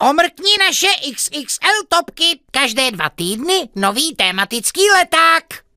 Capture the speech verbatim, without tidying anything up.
Omrkni naše X X L topky. Každé dva týdny nový tematický leták.